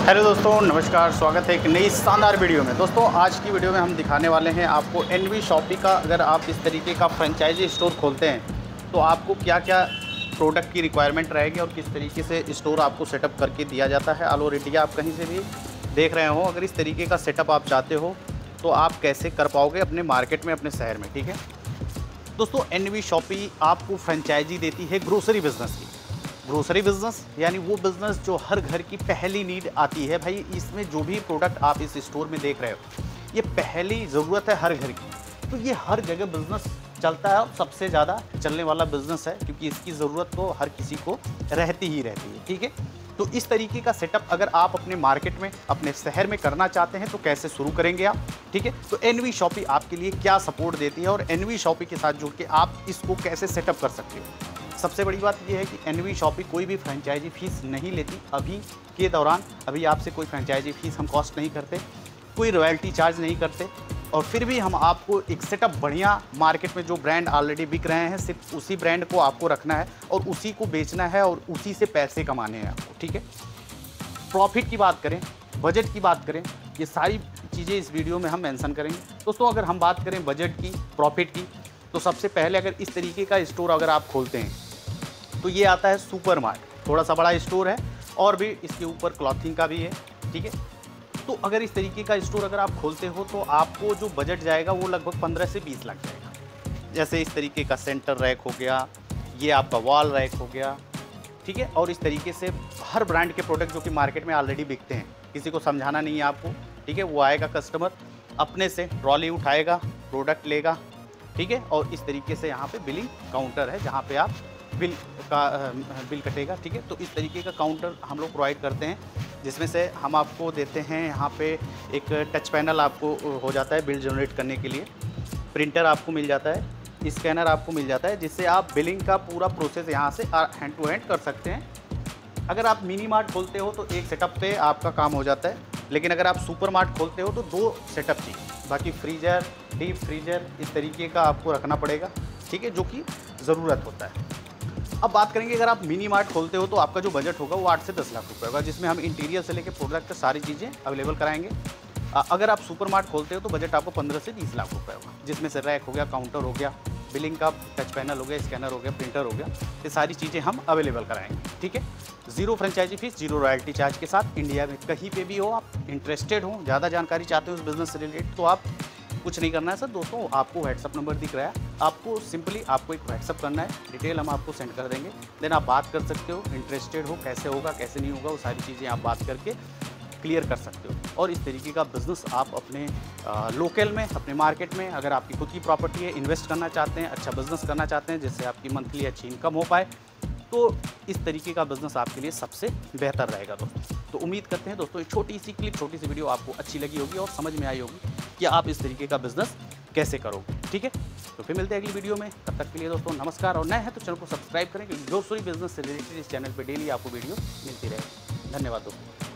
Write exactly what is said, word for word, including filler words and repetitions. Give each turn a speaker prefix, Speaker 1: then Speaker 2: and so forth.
Speaker 1: Hello दोस्तों, नमस्कार। स्वागत है एक नई शानदार वीडियो में। दोस्तों आज की वीडियो में हम दिखाने वाले हैं आपको एनवी शॉपी का अगर आप इस तरीके का फ्रेंचाइजी स्टोर खोलते हैं तो आपको क्या क्या प्रोडक्ट की रिक्वायरमेंट रहेगी और किस तरीके से स्टोर आपको सेटअप करके दिया जाता है। ऑल ओवर इंडिया आप कहीं से भी देख रहे हो, अगर इस तरीके का सेटअप आप चाहते हो तो आप कैसे कर पाओगे अपने मार्केट में, अपने शहर में। ठीक है दोस्तों, एनवी शॉपी आपको फ्रेंचाइजी देती है ग्रोसरी बिजनेस की। ग्रोसरी बिजनेस यानी वो बिजनेस जो हर घर की पहली नीड आती है। भाई इसमें जो भी प्रोडक्ट आप इस स्टोर में देख रहे हो ये पहली ज़रूरत है हर घर की, तो ये हर जगह बिजनेस चलता है और सबसे ज़्यादा चलने वाला बिजनेस है, क्योंकि इसकी ज़रूरत तो हर किसी को रहती ही रहती है। ठीक है, तो इस तरीके का सेटअप अगर आप अपने मार्केट में, अपने शहर में करना चाहते हैं तो कैसे शुरू करेंगे आप। ठीक है, तो एनवी शॉपी आपके लिए क्या सपोर्ट देती है और एनवी शॉपी के साथ जुड़ के आप इसको कैसे सेटअप कर सकते हो। सबसे बड़ी बात यह है कि एनवी शॉपी कोई भी फ्रेंचाइजी फ़ीस नहीं लेती। अभी के दौरान अभी आपसे कोई फ्रेंचाइजी फ़ीस हम कॉस्ट नहीं करते, कोई रॉयल्टी चार्ज नहीं करते, और फिर भी हम आपको एक सेटअप बढ़िया मार्केट में जो ब्रांड ऑलरेडी बिक रहे हैं सिर्फ उसी ब्रांड को आपको रखना है और उसी को बेचना है और उसी से पैसे कमाने हैं आपको। ठीक है, प्रॉफिट की बात करें, बजट की बात करें, ये सारी चीज़ें इस वीडियो में हम मेंशन करेंगे। दोस्तों अगर हम बात करें बजट की, प्रॉफिट की, तो सबसे पहले अगर इस तरीके का स्टोर अगर आप खोलते हैं तो ये आता है सुपर मार्ट, थोड़ा सा बड़ा स्टोर है और भी इसके ऊपर क्लॉथिंग का भी है। ठीक है, तो अगर इस तरीके का स्टोर अगर आप खोलते हो तो आपको जो बजट जाएगा वो लगभग पंद्रह से बीस लाख जाएगा। जैसे इस तरीके का सेंटर रैक हो गया, ये आपका वॉल रैक हो गया। ठीक है, और इस तरीके से हर ब्रांड के प्रोडक्ट जो कि मार्केट में ऑलरेडी बिकते हैं, किसी को समझाना नहीं है आपको। ठीक है, वो आएगा कस्टमर अपने से ट्रॉली उठाएगा, प्रोडक्ट लेगा। ठीक है, और इस तरीके से यहाँ पे बिलिंग काउंटर है जहाँ पे आप बिल का बिल कटेगा। ठीक है, तो इस तरीके का काउंटर हम लोग प्रोवाइड करते हैं, जिसमें से हम आपको देते हैं यहाँ पे एक टच पैनल आपको हो जाता है बिल जनरेट करने के लिए, प्रिंटर आपको मिल जाता है, स्कैनर आपको मिल जाता है, जिससे आप बिलिंग का पूरा प्रोसेस यहाँ से हैंड टू हैंड कर सकते हैं। अगर आप मिनी मार्ट खोलते हो तो एक सेटअप पे आपका काम हो जाता है, लेकिन अगर आप सुपर मार्ट खोलते हो तो दो सेटअप चाहिए। बाकी फ्रीजर, डीप फ्रीजर इस तरीके का आपको रखना पड़ेगा। ठीक है, जो कि ज़रूरत होता है। अब बात करेंगे, अगर आप मिनी मार्ट खोलते हो तो आपका जो बजट होगा वो आठ से दस लाख रुपए होगा, जिसमें हम इंटीरियर से लेकर प्रोडक्ट सारी चीज़ें अवेलेबल कराएंगे। अगर आप सुपर मार्ट खोलते हो तो बजट आपको पंद्रह से बीस लाख रुपए होगा, जिसमें से रैक हो गया, काउंटर हो गया, बिलिंग का टच पैनल हो गया, स्कैनर हो गया, प्रिंटर हो गया, ये सारी चीज़ें हम अवेलेबल कराएंगे। ठीक है, zero franchise fees, zero royalty charge के साथ। इंडिया में कहीं पे भी हो, आप इंटरेस्टेड हो, ज़्यादा जानकारी चाहते हो उस बिज़नेस से रिलेटेड, तो आप कुछ नहीं करना है सर। दोस्तों आपको व्हाट्सअप नंबर दिख रहा है, आपको सिंपली आपको एक व्हाट्सअप करना है, डिटेल हम आपको सेंड कर देंगे, देन आप बात कर सकते हो। इंटरेस्टेड हो, कैसे होगा कैसे नहीं होगा वो सारी चीज़ें आप बात करके क्लियर कर सकते हो। और इस तरीके का बिज़नेस आप अपने आ, लोकल में, अपने मार्केट में, अगर आपकी खुद की प्रॉपर्टी है, इन्वेस्ट करना चाहते हैं, अच्छा बिज़नेस करना चाहते हैं जिससे आपकी मंथली अच्छी इनकम हो पाए, तो इस तरीके का बिज़नेस आपके लिए सबसे बेहतर रहेगा दोस्तों। तो उम्मीद करते हैं दोस्तों एक छोटी सी क्लिप, छोटी सी वीडियो आपको अच्छी लगी होगी और समझ में आई होगी कि आप इस तरीके का बिज़नेस कैसे करोगे। ठीक है, तो फिर मिलते हैं अगली वीडियो में। तब तक के लिए दोस्तों नमस्कार, और नए हैं तो चैनल को सब्सक्राइब करें, क्योंकि ग्रोसरी बिजनेस से रिलेटेड इस चैनल पर डेली आपको वीडियो मिलती रहेगी। धन्यवाद दोस्तों।